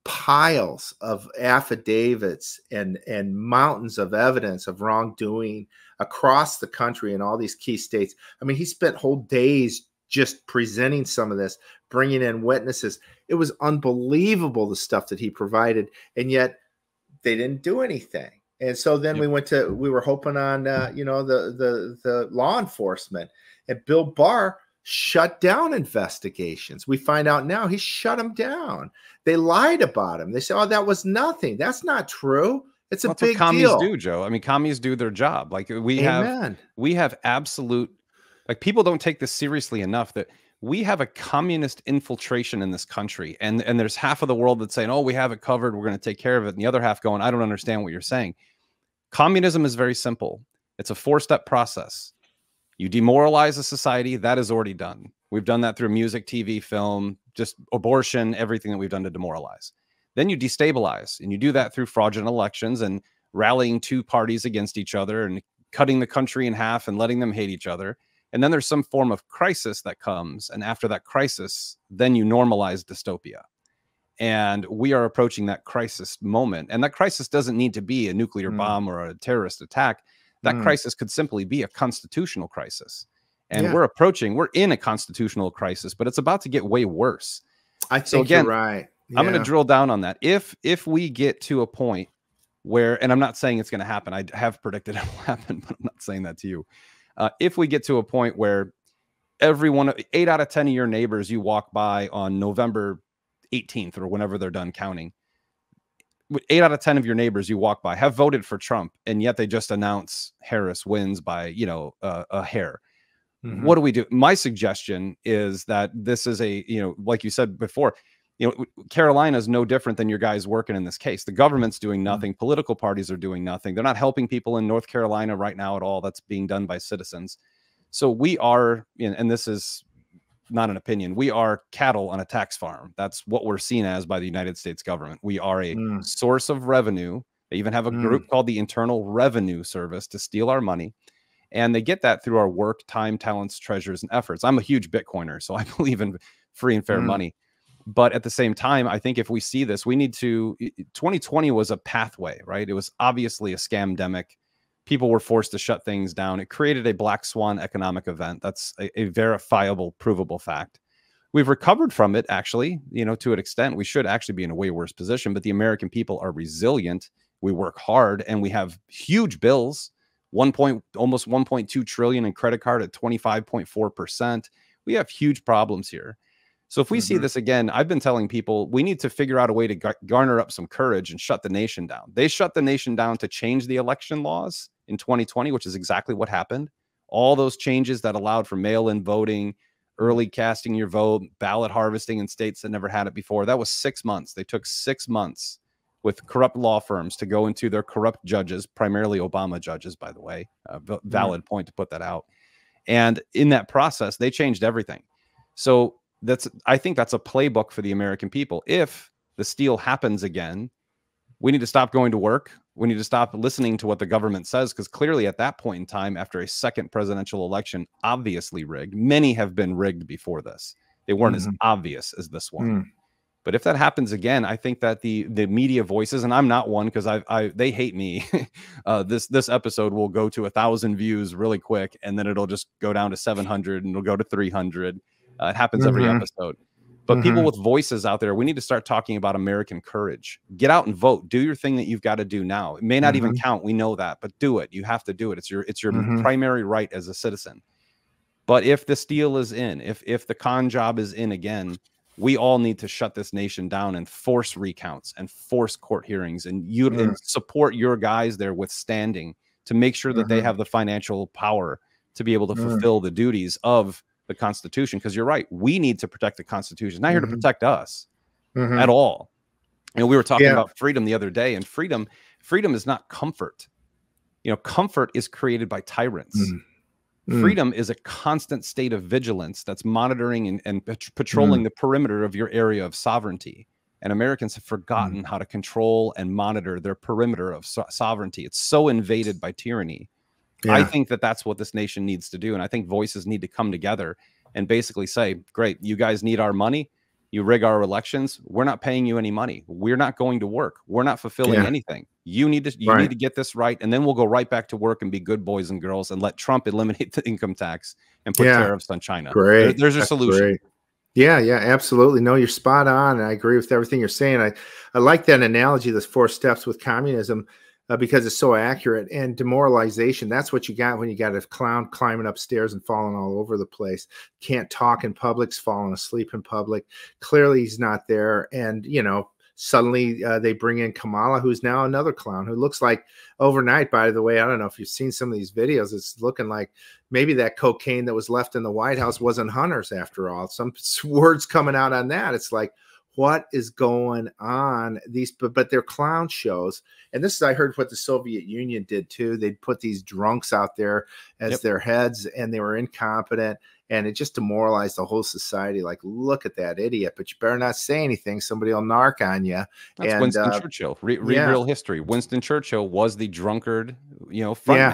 piles of affidavits and, and mountains of evidence of wrongdoing across the country in all these key states. I mean, he spent whole days just presenting some of this, bringing in witnesses. It was unbelievable, the stuff that he provided, and yet they didn't do anything. And so then yep. we went to, we were hoping on, uh, you know, the, the, the law enforcement, and Bill Barr shut down investigations. We find out now he shut them down. They lied about him. They said, oh, that was nothing. That's not true. It's a That's big what commies deal. do, Joe. I mean, commies do their job. Like we Amen. have, we have absolute, like people don't take this seriously enough that we have a communist infiltration in this country. And, and there's half of the world that's saying, oh, we have it covered, we're going to take care of it. And the other half going, I don't understand what you're saying. Communism is very simple. It's a four-step process. You demoralize a society, that is already done. We've done that through music, T V, film, just abortion, everything that we've done to demoralize. Then you destabilize, and you do that through fraudulent elections and rallying two parties against each other and cutting the country in half and letting them hate each other. And then there's some form of crisis that comes. And after that crisis, then you normalize dystopia. And we are approaching that crisis moment. And that crisis doesn't need to be a nuclear Mm. bomb or a terrorist attack. That Mm. crisis could simply be a constitutional crisis. And Yeah. we're approaching, we're in a constitutional crisis, but it's about to get way worse. I think So again, you're right. Yeah. I'm going to drill down on that. If if we get to a point where, and I'm not saying it's going to happen, I have predicted it will happen, but I'm not saying that to you. Uh, if we get to a point where everyone, eight out of ten of your neighbors you walk by on November eighteenth or whenever they're done counting, eight out of ten of your neighbors you walk by have voted for Trump, and yet they just announce Harris wins by, you know, uh, a hair. Mm-hmm. What do we do? My suggestion is that this is a, you know, like you said before, you know, Carolina is no different than your guys working in this case. The government's doing nothing. Mm-hmm. Political parties are doing nothing. They're not helping people in North Carolina right now at all. That's being done by citizens. So we are, and this is not an opinion, we are cattle on a tax farm. That's what we're seen as by the United States government. We are a mm. source of revenue. They even have a group mm. called the Internal Revenue Service to steal our money. And they get that through our work, time, talents, treasures, and efforts. I'm a huge Bitcoiner, so I believe in free and fair mm. money. But at the same time, I think if we see this, we need to, twenty twenty was a pathway, right? It was obviously a scamdemic. People were forced to shut things down. It created a black swan economic event. That's a, a verifiable, provable fact. We've recovered from it, actually, you know, to an extent. We should actually be in a way worse position, but the American people are resilient. We work hard, and we have huge bills, one point, almost one point two trillion in credit card at twenty-five point four percent. We have huge problems here. So if we mm-hmm. see this again, I've been telling people we need to figure out a way to gar garner up some courage and shut the nation down. They shut the nation down to change the election laws in twenty twenty, which is exactly what happened. All those changes that allowed for mail-in voting, early casting your vote, ballot harvesting in states that never had it before. That was six months. They took six months with corrupt law firms to go into their corrupt judges, primarily Obama judges, by the way. Uh, valid mm. point to put that out. And in that process, they changed everything. So that's, I think that's a playbook for the American people. If the steal happens again, we need to stop going to work. We need to stop listening to what the government says, because clearly at that point in time, after a second presidential election, obviously rigged, many have been rigged before this. They weren't mm-hmm. as obvious as this one. Mm. But if that happens again, I think that the the media voices, and I'm not one because I I they hate me. uh, this this episode will go to a thousand views really quick, and then it'll just go down to seven hundred, and it'll go to three hundred. Uh, it happens mm-hmm. every episode. But mm-hmm. people with voices out there, we need to start talking about American courage. Get out and vote. Do your thing that you've got to do now. It may not mm-hmm. even count. We know that, but do it. You have to do it. It's your it's your mm-hmm. primary right as a citizen. But if the steal is in, if if the con job is in again, we all need to shut this nation down and force recounts and force court hearings, and you mm-hmm. and support your guys there with standing to make sure that mm-hmm. they have the financial power to be able to mm-hmm. fulfill the duties of the Constitution. Because you're right, we need to protect the Constitution. It's not here mm-hmm. to protect us mm-hmm. at all. And we were talking yeah. about freedom the other day, and freedom, freedom is not comfort. You know, comfort is created by tyrants. Mm-hmm. Freedom mm. is a constant state of vigilance that's monitoring and, and pat patrolling mm. the perimeter of your area of sovereignty. And Americans have forgotten mm. how to control and monitor their perimeter of so sovereignty. It's so invaded by tyranny. Yeah. I think that that's what this nation needs to do. And I think voices need to come together and basically say, great, you guys need our money. You rig our elections. We're not paying you any money. We're not going to work. We're not fulfilling yeah. anything. You need to you right. need to get this right, and then we'll go right back to work and be good boys and girls and let Trump eliminate the income tax and put yeah. tariffs on China. Great. There, there's a That's solution. Great. Yeah, yeah, absolutely. No, you're spot on, and I agree with everything you're saying. I I like that analogy, those four steps with communism, uh, because it's so accurate. And demoralization, that's what you got when you got a clown climbing upstairs and falling all over the place. Can't talk in public, falling asleep in public. Clearly he's not there. And, you know, suddenly uh, they bring in Kamala, who's now another clown, who looks like overnight, by the way, I don't know if you've seen some of these videos, it's looking like maybe that cocaine that was left in the White House wasn't Hunter's after all. Some words coming out on that. It's like, what is going on? These, but, but they're clown shows. And this is, I heard what the Soviet Union did too. They'd put these drunks out there as yep. their heads, and they were incompetent, and it just demoralized the whole society. Like, look at that idiot, but you better not say anything. Somebody will narc on you. That's and, Winston uh, Churchill. Re read yeah. real history. Winston Churchill was the drunkard, you know, front yeah. man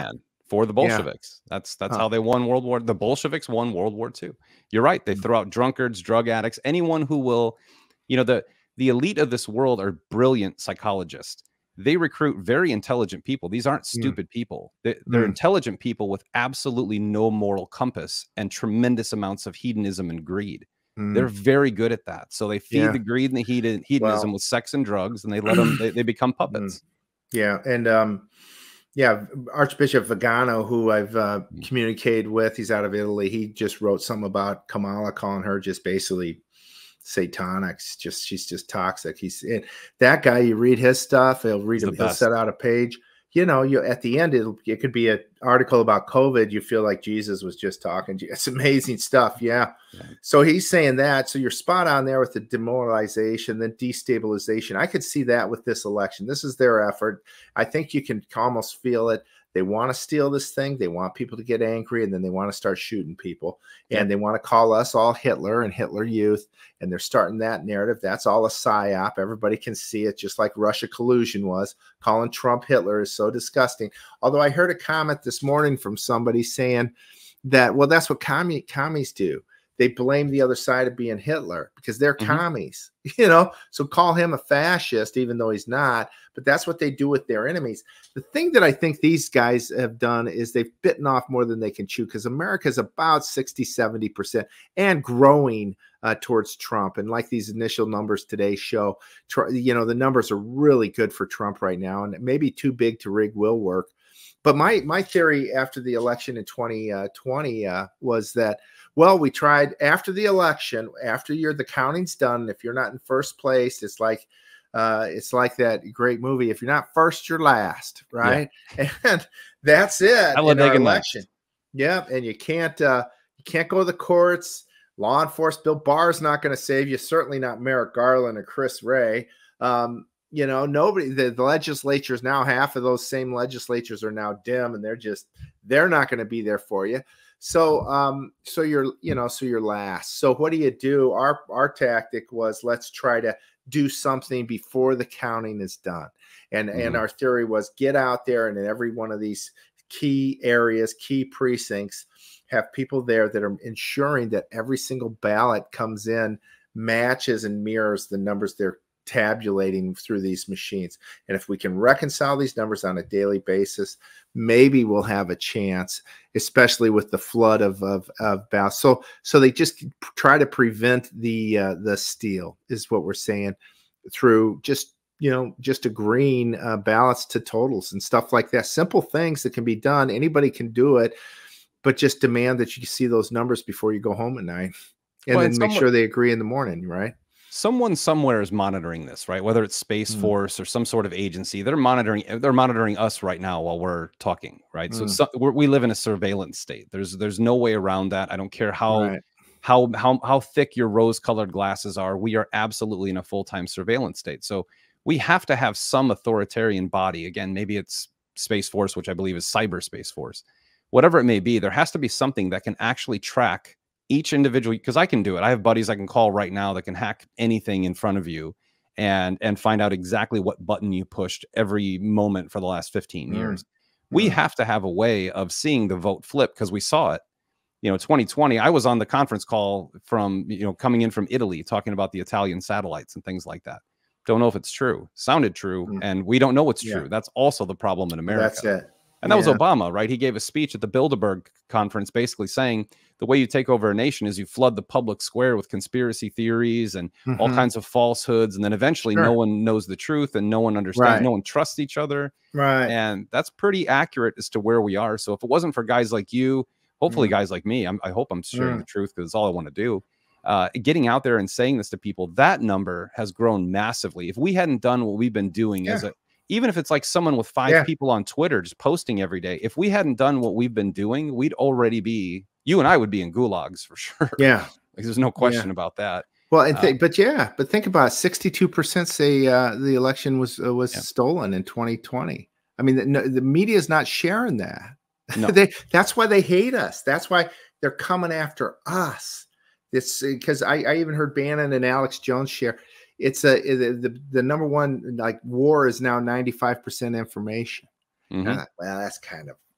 for the Yeah. Bolsheviks. That's that's Huh. how they won World War. The Bolsheviks won World War Two. You're right. They Mm. throw out drunkards, drug addicts, anyone who will, you know, the the elite of this world are brilliant psychologists. They recruit very intelligent people. These aren't Mm. stupid people. They, they're Mm. intelligent people with absolutely no moral compass and tremendous amounts of hedonism and greed. They're Mm. very good at that. So they feed Yeah. the greed and the hedon, hedonism Well. with sex and drugs, and they let them. They, they become Mm. puppets. Yeah. And um, yeah, Archbishop Vigano, who I've uh, Mm. communicated with, he's out of Italy. He just wrote something about Kamala, calling her just basically satanic. Just she's just toxic. He's it, that guy. You read his stuff. He'll read. He's the He'll best. set out a page. You know, you at the end, it'll, it could be an article about COVID. You feel like Jesus was just talking to you. It's amazing stuff. Yeah. Yeah. So he's saying that. So you're spot on there with the demoralization, then destabilization. I could see that with this election. This is their effort. I think you can almost feel it. They want to steal this thing. They want people to get angry, and then they want to start shooting people. And Yep. they want to call us all Hitler and Hitler Youth. And they're starting that narrative. That's all a psyop. Everybody can see it, just like Russia collusion was. Calling Trump Hitler is so disgusting. Although I heard a comment this morning from somebody saying that, well, that's what commie, commies do. They blame the other side of being Hitler because they're Mm-hmm. commies, you know, so call him a fascist, even though he's not. But that's what they do with their enemies. The thing that I think these guys have done is they've bitten off more than they can chew, because America is about sixty, seventy percent and growing uh, towards Trump. And like these initial numbers today show, you know, the numbers are really good for Trump right now, and maybe too big to rig will work. But my my theory after the election in twenty twenty uh, was that, well, we tried after the election, after you're the counting's done. If you're not in first place, it's like uh, it's like that great movie. If you're not first, you're last, right? Yeah. And that's it in our election. Yeah, and you can't uh, you can't go to the courts. Law enforcement. Bill Barr's not going to save you. Certainly not Merrick Garland or Chris Wray. Um, You know, nobody, the, the legislatures now, half of those same legislatures are now dim, and they're just, they're not going to be there for you. So, um, so you're, you know, so you're last. So what do you do? Our, our tactic was, let's try to do something before the counting is done. And, mm-hmm. and our theory was get out there, and in every one of these key areas, key precincts, have people there that are ensuring that every single ballot comes in, matches and mirrors the numbers they're tabulating through these machines. And if we can reconcile these numbers on a daily basis, maybe we'll have a chance, especially with the flood of of, of ballots. So so they just try to prevent the uh, the steal, is what we're saying, through just, you know, just agreeing uh, ballots to totals and stuff like that. Simple things that can be done. Anybody can do it, but just demand that you see those numbers before you go home at night, and well, then make sure they agree in the morning, right? Someone somewhere is monitoring this, right? Whether it's Space mm. Force or some sort of agency, they're monitoring. They're monitoring us right now while we're talking, right? Mm. So, so we're, we live in a surveillance state. There's there's no way around that. I don't care how right. how how how thick your rose-colored glasses are. We are absolutely in a full-time surveillance state. So we have to have some authoritarian body. Again, maybe it's Space Force, which I believe is Cyberspace Force. Whatever it may be, there has to be something that can actually track each individual, because I can do it. I have buddies I can call right now that can hack anything in front of you and and find out exactly what button you pushed every moment for the last fifteen years. Mm. We mm. have to have a way of seeing the vote flip, because we saw it. You know, twenty twenty, I was on the conference call from, you know, coming in from Italy, talking about the Italian satellites and things like that. Don't know if it's true. Sounded true. Mm. And we don't know what's yeah. true. That's also the problem in America. That's it. And that yeah. was Obama, right? He gave a speech at the Bilderberg conference basically saying the way you take over a nation is you flood the public square with conspiracy theories and mm-hmm. all kinds of falsehoods. And then eventually sure. no one knows the truth and no one understands. Right. No one trusts each other. Right. And that's pretty accurate as to where we are. So if it wasn't for guys like you, hopefully mm. guys like me, I'm, I hope I'm sharing mm. the truth, because it's all I want to do. Uh, getting out there and saying this to people, that number has grown massively. If we hadn't done what we've been doing yeah. as a even if it's like someone with five yeah. people on Twitter just posting every day, if we hadn't done what we've been doing, we'd already be, you and I would be in gulags for sure. Yeah. Like, there's no question yeah. about that. Well, and th- uh, but yeah, but think about it. sixty-two percent say uh, the election was uh, was yeah. stolen in twenty twenty. I mean, the, the media is not sharing that. No. they, that's why they hate us. That's why they're coming after us. It's because I, I even heard Bannon and Alex Jones share. It's a the, the number one, like, war is now ninety-five percent information. Mm-hmm. uh, well, that's kind of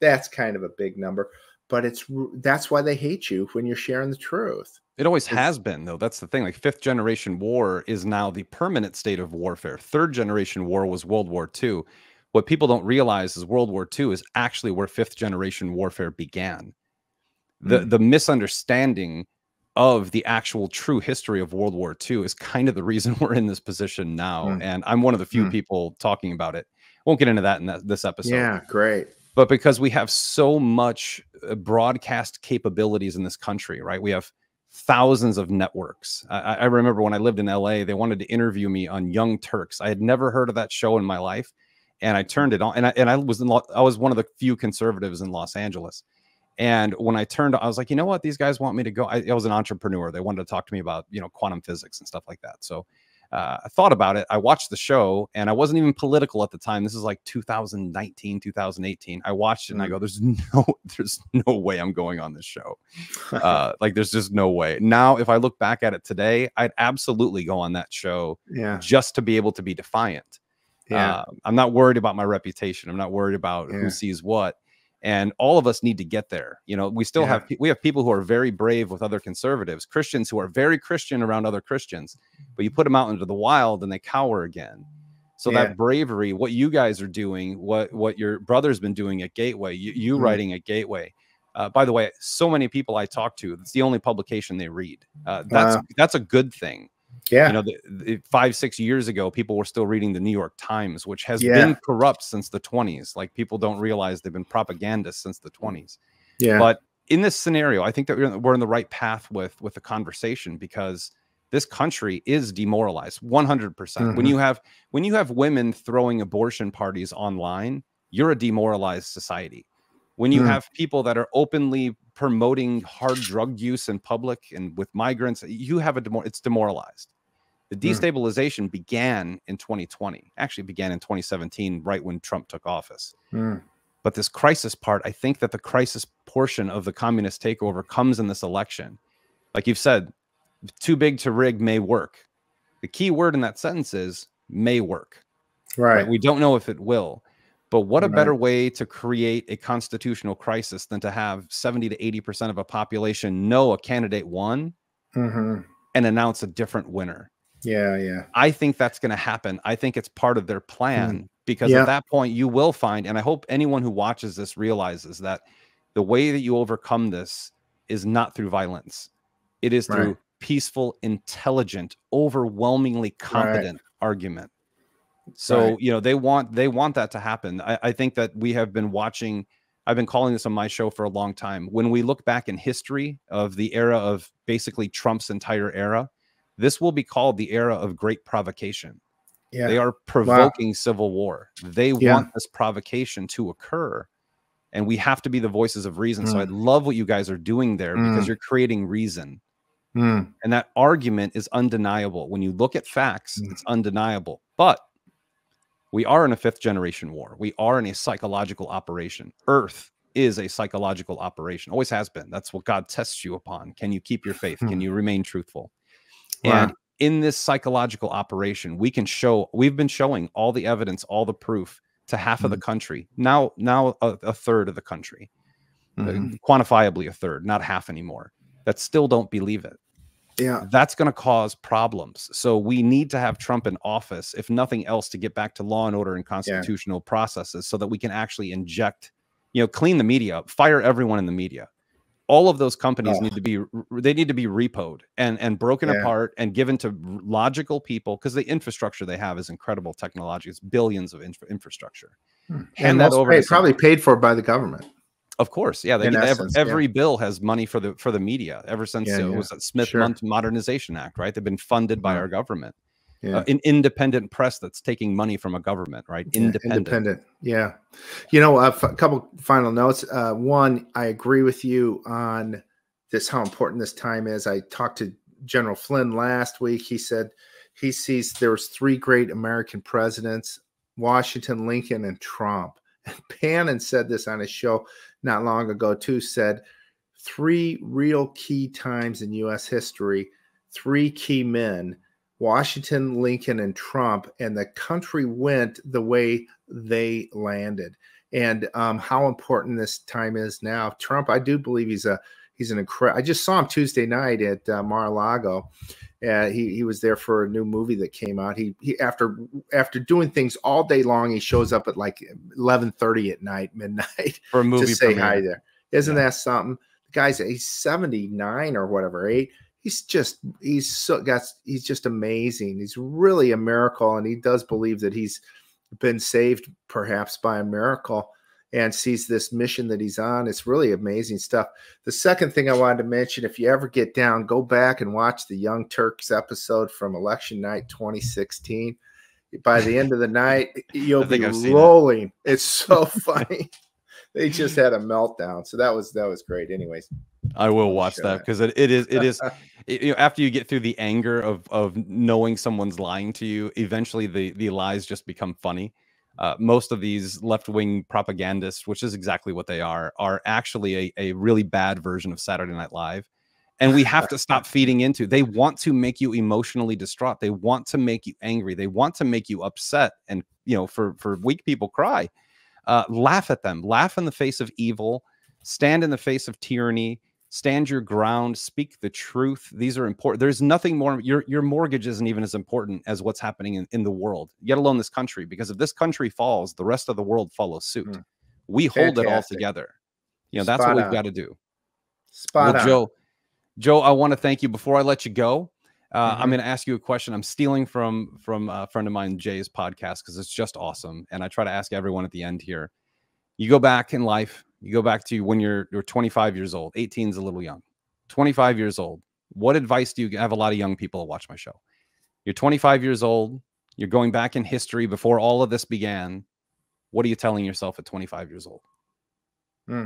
that's kind of a big number, but it's that's why they hate you when you're sharing the truth. It always It's, has been, though. That's the thing. Like fifth generation war is now the permanent state of warfare. Third generation war was World War Two. What people don't realize is World War Two is actually where fifth generation warfare began. The mm, the misunderstanding of the actual true history of World War Two is kind of the reason we're in this position now. mm, And I'm one of the few mm. people talking about it. Won't get into that in that, this episode. Yeah, great. But because we have so much uh, broadcast capabilities in this country, right? We have thousands of networks. I, I remember when I lived in L A, they wanted to interview me on Young Turks. I had never heard of that show in my life, and I turned it on. And I and I was in, I was one of the few conservatives in Los Angeles. And when I turned, I was like, you know what? These guys want me to go. I, I was an entrepreneur. They wanted to talk to me about, you know, quantum physics and stuff like that. So uh, I thought about it. I watched the show, and I wasn't even political at the time. This is like two thousand nineteen, two thousand eighteen. I watched it, and I go, "There's no, there's no way I'm going on this show. Uh, like, there's just no way." Now, if I look back at it today, I'd absolutely go on that show, Yeah, just to be able to be defiant. yeah, Uh, I'm not worried about my reputation. I'm not worried about yeah. who sees what. And all of us need to get there. You know, we still Yeah. have, we have people who are very brave with other conservatives, Christians who are very Christian around other Christians, but you put them out into the wild and they cower again. So Yeah. that bravery, what you guys are doing, what, what your brother's been doing at Gateway, you, you Mm. writing at Gateway. Uh, by the way, so many people I talk to, it's the only publication they read. Uh, that's, Wow. that's a good thing. Yeah. You know, the, the five, six years ago, people were still reading the New York Times, which has Yeah. been corrupt since the twenties. Like, people don't realize they've been propagandists since the twenties. Yeah. But in this scenario, I think that we're in, we're in the right path with with the conversation, because this country is demoralized one hundred percent. Mm-hmm. When you have when you have women throwing abortion parties online, you're a demoralized society. When you Mm. have people that are openly promoting hard drug use in public and with migrants, you have a demor- it's demoralized. The destabilization mm. began in twenty twenty, actually began in twenty seventeen, right when Trump took office. Mm. But this crisis part, I think that the crisis portion of the communist takeover comes in this election. Like you've said, too big to rig may work. The key word in that sentence is may work. Right. Right? We don't know if it will. But what a Right. better way to create a constitutional crisis than to have seventy to eighty percent of a population know a candidate won Mm-hmm. and announce a different winner. Yeah, yeah. I think that's going to happen. I think it's part of their plan, Mm. because Yeah. at that point you will find, and I hope anyone who watches this realizes that the way that you overcome this is not through violence. It is through Right. peaceful, intelligent, overwhelmingly competent Right. argument. So, Right. you know, they want, they want that to happen. I, I think that we have been watching, I've been calling this on my show for a long time. When we look back in history of the era of basically Trump's entire era, this will be called the era of great provocation. Yeah. They are provoking wow. civil war. They Yeah. want this provocation to occur, and we have to be the voices of reason. Mm. So I love what you guys are doing there, Mm. because you're creating reason. Mm. And that argument is undeniable. When you look at facts, Mm. it's undeniable. But we are in a fifth generation war. We are in a psychological operation. Earth is a psychological operation. Always has been. That's what God tests you upon. Can you keep your faith? Can you remain truthful? Wow. And in this psychological operation, we can show, we've been showing all the evidence, all the proof to half mm-hmm. of the country. Now, now a, a third of the country, mm-hmm. uh, quantifiably a third, not half anymore, that still don't believe it. Yeah. That's going to cause problems. So we need to have Trump in office, if nothing else, to get back to law and order and constitutional yeah. processes, so that we can actually inject, you know, clean the media up, fire everyone in the media. All of those companies oh. need to be, they need to be repoed and, and broken yeah. apart and given to logical people, because the infrastructure they have is incredible technology. It's billions of infra infrastructure. Hmm. Hand and that over. Paid, probably paid for by the government. Of course. Yeah. They, in every, essence, every yeah. bill has money for the, for the media ever since yeah, uh, yeah. it was that Smith sure. Modernization Act, right? They've been funded by yeah. our government. Yeah. Uh, an independent press that's taking money from a government, right? Independent. Yeah, independent. Yeah. You know, a couple final notes. Uh, one, I agree with you on this, how important this time is. I talked to General Flynn last week. He said he sees there was three great American presidents: Washington, Lincoln, and Trump. And Bannon said this on his show not long ago too, said three real key times in U S history, three key men: Washington, Lincoln, and Trump, and the country went the way they landed. And um, how important this time is now. Trump, I do believe he's a he's an incredible. I just saw him Tuesday night at uh, Mar-a-Lago. Uh, he he was there for a new movie that came out. He he after after doing things all day long, he shows up at like eleven thirty at night, midnight, for a movie to say premiere. hi there. Isn't Yeah. that something? The guy's he's seventy-nine or whatever, eight. He's just he's so got he's just amazing. He's really a miracle, and he does believe that he's been saved perhaps by a miracle and sees this mission that he's on. It's really amazing stuff. The second thing I wanted to mention, if you ever get down, go back and watch the Young Turks episode from election night twenty sixteen. By the end of the night, you'll be rolling. It's so funny. They just had a meltdown. So that was that was great. Anyways, I will watch that because it, it is it is it, you know, after you get through the anger of of knowing someone's lying to you, eventually the the lies just become funny. Uh, most of these left-wing propagandists, which is exactly what they are, are actually a, a really bad version of Saturday Night Live. And we have to stop feeding into. They want to make you emotionally distraught. They want to make you angry. They want to make you upset. And, you know, for, for weak people, cry. Uh, laugh at them. Laugh in the face of evil. Stand in the face of tyranny. Stand your ground. Speak the truth. These are important. There's nothing more. Your, your mortgage isn't even as important as what's happening in, in the world, let alone this country. Because if this country falls, the rest of the world follows suit. Mm. We hold Fantastic. It all together. You know, that's Spot what we've on. Got to do. Spot well, on. Joe, Joe, I want to thank you. Before I let you go, uh, Mm-hmm. I'm going to ask you a question. I'm stealing from from a friend of mine, Jay's podcast, because it's just awesome. And I try to ask everyone at the end here. You go back in life. You go back to when you're you're twenty-five years old. eighteen is a little young. twenty-five years old. What advice do you have? A lot of young people that watch my show. You're twenty-five years old. You're going back in history before all of this began. What are you telling yourself at twenty-five years old? Mm.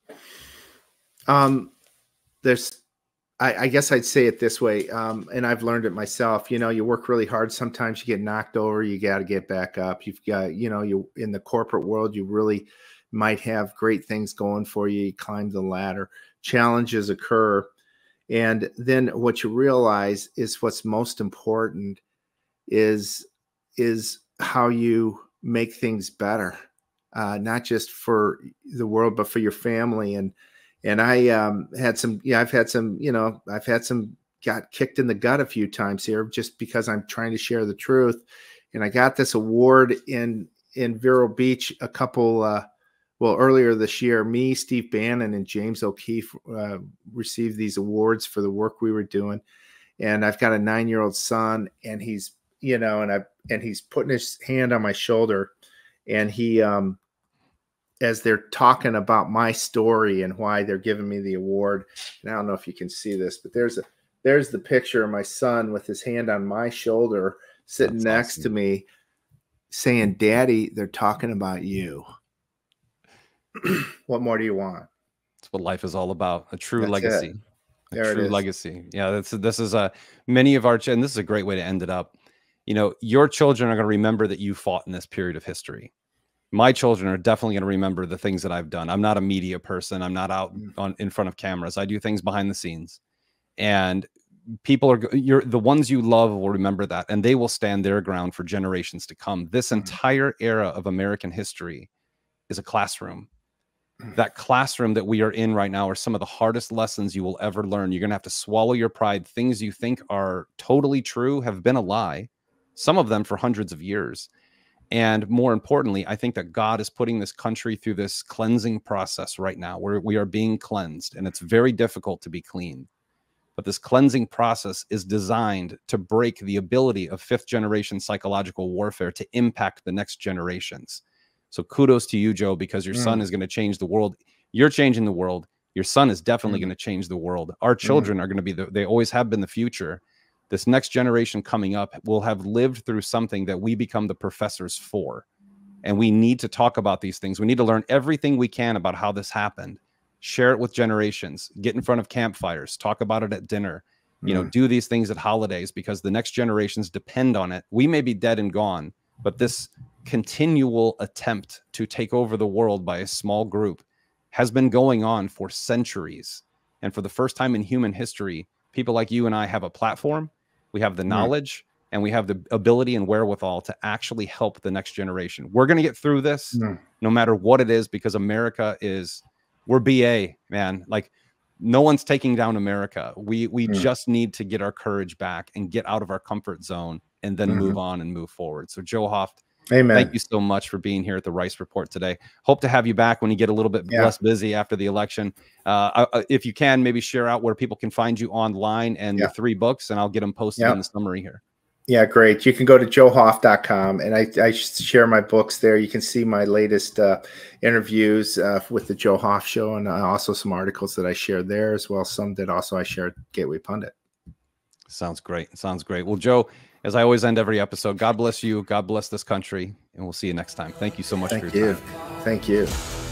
Um, there's, I, I guess I'd say it this way. Um, and I've learned it myself. You know, you work really hard. Sometimes you get knocked over. You got to get back up. You've got, you know, you in the corporate world, you really might have great things going for you. You climb the ladder, challenges occur. And then what you realize is what's most important is, is how you make things better, uh, not just for the world, but for your family. And, and I um, had some, yeah, I've had some, you know, I've had some, got kicked in the gut a few times here just because I'm trying to share the truth. And I got this award in, in Vero Beach a couple, uh, well, earlier this year, me, Steve Bannon, and James O'Keefe uh, received these awards for the work we were doing. And I've got a nine-year-old son, and he's, you know, and I and he's putting his hand on my shoulder, and he, um, as they're talking about my story and why they're giving me the award. And I don't know if you can see this, but there's a there's the picture of my son with his hand on my shoulder, sitting That's next awesome. To me, saying, "Daddy, they're talking about you." What more do you want? That's what life is all about. A true That's legacy. It. A there true it is. legacy. Yeah, that's this is a many of our and this is a great way to end it up. You know, your children are going to remember that you fought in this period of history. My children are definitely going to remember the things that I've done. I'm not a media person. I'm not out on in front of cameras. I do things behind the scenes. And people are you're the ones you love will remember that, and they will stand their ground for generations to come. This entire era of American history is a classroom. That classroom that we are in right now are some of the hardest lessons you will ever learn. You're going to have to swallow your pride. Things you think are totally true have been a lie, some of them for hundreds of years. And more importantly, I think that God is putting this country through this cleansing process right now where we are being cleansed, and it's very difficult to be clean. But this cleansing process is designed to break the ability of fifth generation psychological warfare to impact the next generations. So kudos to you, Joe, because your mm. son is going to change the world. You're changing the world. Your son is definitely mm. going to change the world. Our children mm. are going to be, the, they always have been the future. This next generation coming up will have lived through something that we become the professors for. And we need to talk about these things. We need to learn everything we can about how this happened. Share it with generations. Get in front of campfires. Talk about it at dinner. You mm. know, do these things at holidays because the next generations depend on it. We may be dead and gone, but this continual attempt to take over the world by a small group has been going on for centuries. And for the first time in human history, people like you and I have a platform. We have the knowledge. and we have the ability and wherewithal to actually help the next generation. We're going to get through this mm. no matter what it is, because America is, we're B A, man. Like, no one's taking down America. We we mm. just need to get our courage back and get out of our comfort zone, and then mm-hmm. move on and move forward. So Joe Hoft, amen. Thank you so much for being here at the Rice Report today. Hope to have you back when you get a little bit yeah. less busy after the election. Uh, if you can, maybe share out where people can find you online and yeah. the three books, and I'll get them posted yeah. in the summary here. Yeah, great. You can go to joe hoft dot com, and I, I share my books there. You can see my latest uh, interviews uh, with the Joe Hoft Show, and uh, also some articles that I shared there as well. Some that also I shared Gateway Pundit. Sounds great. Sounds great. Well, Joe, as I always end every episode, God bless you. God bless this country, and we'll see you next time. Thank you so much Thank for your you. time. Thank you.